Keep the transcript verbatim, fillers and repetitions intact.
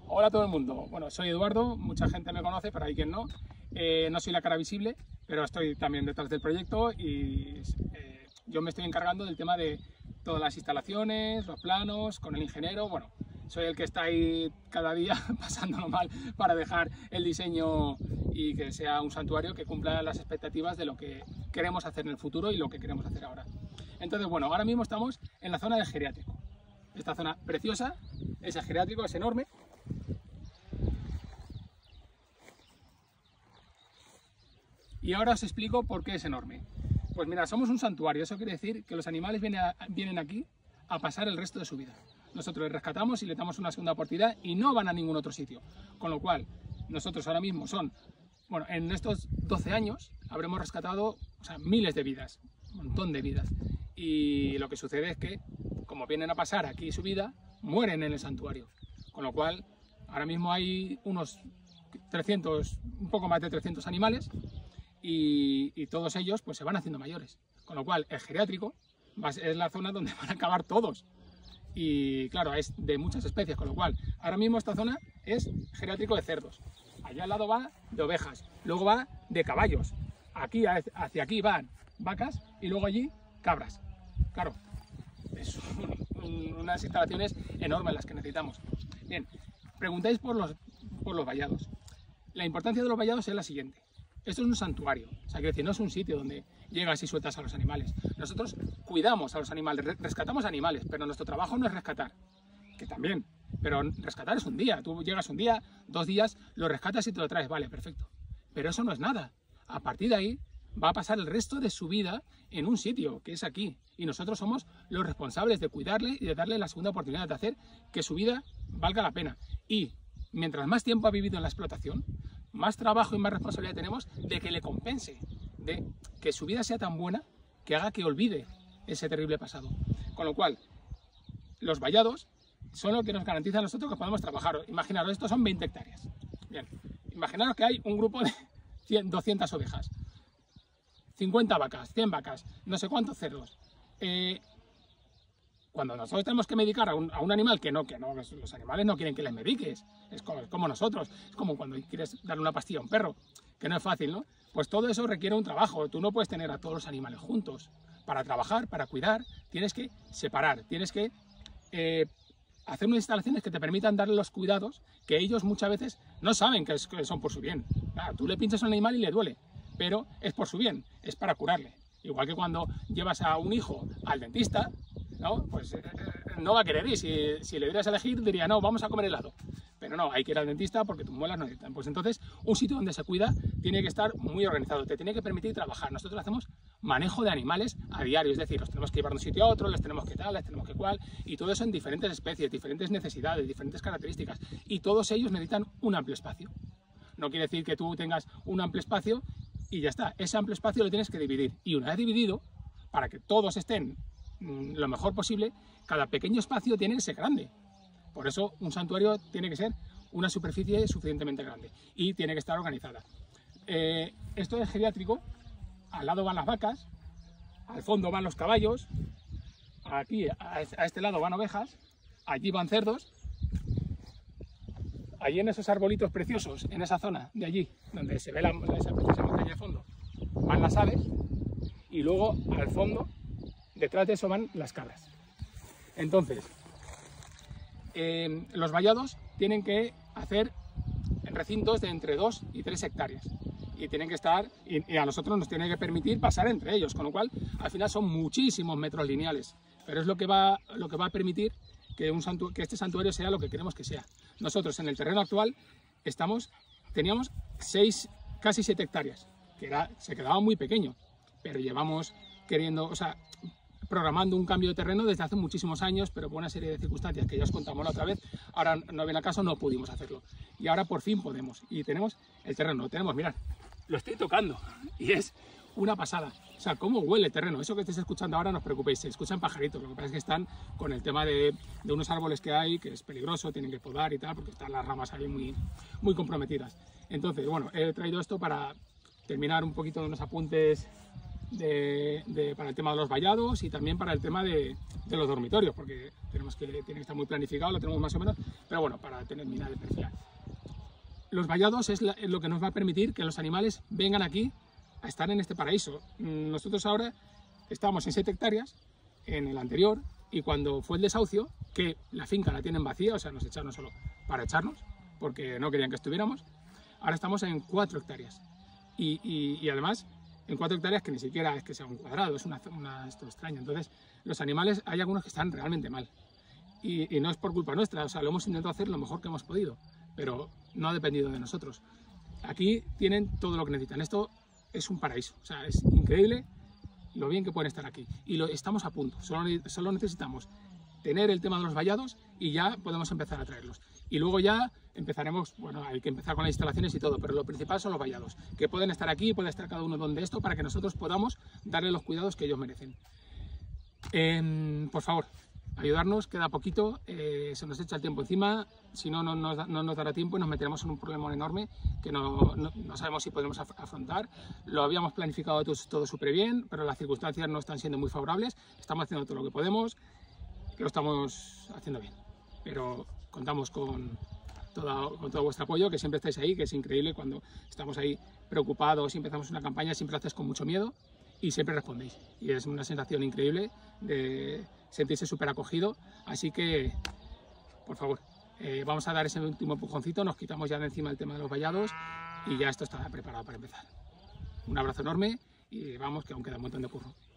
Hola a todo el mundo. Bueno, soy Eduardo, mucha gente me conoce, pero hay quien no. Eh, no soy la cara visible, pero estoy también detrás del proyecto y eh, yo me estoy encargando del tema de todas las instalaciones, los planos, con el ingeniero. Bueno, soy el que está ahí cada día pasándolo mal para dejar el diseño y que sea un santuario que cumpla las expectativas de lo que queremos hacer en el futuro y lo que queremos hacer ahora. Entonces, bueno, ahora mismo estamos en la zona del geriátrico. Esta zona preciosa, ese geriátrico es enorme. Y ahora os explico por qué es enorme. Pues mira, somos un santuario, eso quiere decir que los animales vienen, a, vienen aquí a pasar el resto de su vida. Nosotros les rescatamos y les damos una segunda oportunidad y no van a ningún otro sitio. Con lo cual, nosotros ahora mismo son, bueno, en estos doce años habremos rescatado, o sea, miles de vidas, un montón de vidas. Y lo que sucede es que, como vienen a pasar aquí su vida, mueren en el santuario. Con lo cual, ahora mismo hay unos trescientos, un poco más de trescientos animales. Y, y todos ellos pues se van haciendo mayores, con lo cual el geriátrico va, es la zona donde van a acabar todos y claro, es de muchas especies, con lo cual ahora mismo esta zona es geriátrico de cerdos, allá al lado va de ovejas, luego va de caballos, aquí hacia aquí van vacas y luego allí cabras. Claro, es un, un, unas instalaciones enormes las que necesitamos. Bien, preguntáis por los, por los vallados. La importancia de los vallados es la siguiente. Esto es un santuario, o sea, quiere decir, no es un sitio donde llegas y sueltas a los animales. Nosotros cuidamos a los animales, rescatamos animales, pero nuestro trabajo no es rescatar, que también, pero rescatar es un día. Tú llegas un día, dos días, lo rescatas y te lo traes, vale, perfecto. Pero eso no es nada. A partir de ahí va a pasar el resto de su vida en un sitio, que es aquí. Y nosotros somos los responsables de cuidarle y de darle la segunda oportunidad de hacer que su vida valga la pena. Y mientras más tiempo ha vivido en la explotación, más trabajo y más responsabilidad tenemos de que le compense, de que su vida sea tan buena que haga que olvide ese terrible pasado. Con lo cual, los vallados son lo que nos garantiza a nosotros que podemos trabajar. Imaginaros, estos son veinte hectáreas. Bien, imaginaros que hay un grupo de cien, doscientas ovejas, cincuenta vacas, cien vacas, no sé cuántos cerdos. Eh, Cuando nosotros tenemos que medicar a un, a un animal que no, que no, los animales no quieren que les mediques, es como, es como nosotros, es como cuando quieres darle una pastilla a un perro, que no es fácil, ¿no? Pues todo eso requiere un trabajo, tú no puedes tener a todos los animales juntos. Para trabajar, para cuidar, tienes que separar, tienes que eh, hacer unas instalaciones que te permitan darle los cuidados que ellos muchas veces no saben que, es, que son por su bien. Claro, tú le pinchas a un animal y le duele, pero es por su bien, es para curarle. Igual que cuando llevas a un hijo al dentista, ¿no? Pues eh, no va a querer ir. Si, si le dieras a elegir, diría, no, vamos a comer helado. Pero no, hay que ir al dentista porque tus muelas no necesitan. Pues entonces, un sitio donde se cuida tiene que estar muy organizado, te tiene que permitir trabajar. Nosotros hacemos manejo de animales a diario, es decir, los tenemos que llevar de un sitio a otro, les tenemos que tal, les tenemos que cual, y todo eso en diferentes especies, diferentes necesidades, diferentes características. Y todos ellos necesitan un amplio espacio. No quiere decir que tú tengas un amplio espacio y ya está. Ese amplio espacio lo tienes que dividir. Y una vez dividido, para que todos estén lo mejor posible, cada pequeño espacio tiene que ser grande. Por eso un santuario tiene que ser una superficie suficientemente grande y tiene que estar organizada. Eh, esto es geriátrico, al lado van las vacas, al fondo van los caballos, aquí a este lado van ovejas, allí van cerdos, allí en esos arbolitos preciosos, en esa zona de allí, donde se ve la, esa preciosa montaña de fondo, van las aves y luego al fondo, detrás de eso van las cabras. Entonces, eh, los vallados tienen que hacer recintos de entre dos y tres hectáreas. Y tienen que estar, y, y a nosotros nos tiene que permitir pasar entre ellos, con lo cual al final son muchísimos metros lineales. Pero es lo que va, lo que va a permitir que, un santu que este santuario sea lo que queremos que sea. Nosotros en el terreno actual estamos, teníamos seis, casi siete hectáreas, que era, se quedaba muy pequeño, pero llevamos queriendo, o sea, programando un cambio de terreno desde hace muchísimos años, pero por una serie de circunstancias que ya os contamos la otra vez, ahora no viene al caso, no pudimos hacerlo. Y ahora por fin podemos. Y tenemos el terreno, lo tenemos, mirad, lo estoy tocando y es una pasada. O sea, cómo huele el terreno. Eso que estáis escuchando ahora, no os preocupéis, se escuchan pajaritos. Lo que pasa es que están con el tema de, de unos árboles que hay, que es peligroso, tienen que podar y tal, porque están las ramas ahí muy, muy comprometidas. Entonces, bueno, he traído esto para terminar un poquito de unos apuntes de, de, para el tema de los vallados y también para el tema de, de los dormitorios, porque tenemos que, tiene que estar muy planificado, lo tenemos más o menos, pero bueno, para tener mina de perfil. Los vallados es, la, es lo que nos va a permitir que los animales vengan aquí a estar en este paraíso. Nosotros ahora estamos en siete hectáreas, en el anterior, y cuando fue el desahucio, que la finca la tienen vacía, o sea, nos echaron solo para echarnos, porque no querían que estuviéramos, ahora estamos en cuatro hectáreas. Y, y, y además, en cuatro hectáreas que ni siquiera es que sea un cuadrado, es una, una esto extraño. Entonces, los animales, hay algunos que están realmente mal. Y, y no es por culpa nuestra, o sea, lo hemos intentado hacer lo mejor que hemos podido, pero no ha dependido de nosotros. Aquí tienen todo lo que necesitan. Esto es un paraíso, o sea, es increíble lo bien que pueden estar aquí. Y lo, estamos a punto, solo, solo necesitamos tener el tema de los vallados y ya podemos empezar a traerlos. Y luego ya empezaremos, bueno, hay que empezar con las instalaciones y todo, pero lo principal son los vallados, que pueden estar aquí, puede estar cada uno donde esto, para que nosotros podamos darle los cuidados que ellos merecen. Eh, por favor, ayudarnos, queda poquito, eh, se nos echa el tiempo encima, si no, no nos, no nos dará tiempo y nos meteremos en un problema enorme que no, no, no sabemos si podemos af afrontar. Lo habíamos planificado todo, todo súper bien, pero las circunstancias no están siendo muy favorables, estamos haciendo todo lo que podemos, lo estamos haciendo bien, pero contamos con todo, con todo vuestro apoyo, que siempre estáis ahí, que es increíble cuando estamos ahí preocupados y empezamos una campaña, siempre lo haces con mucho miedo y siempre respondéis, y es una sensación increíble de sentirse súper acogido, así que por favor, eh, vamos a dar ese último empujoncito, nos quitamos ya de encima el tema de los vallados y ya esto está preparado para empezar. Un abrazo enorme y vamos, que aún queda un montón de curro.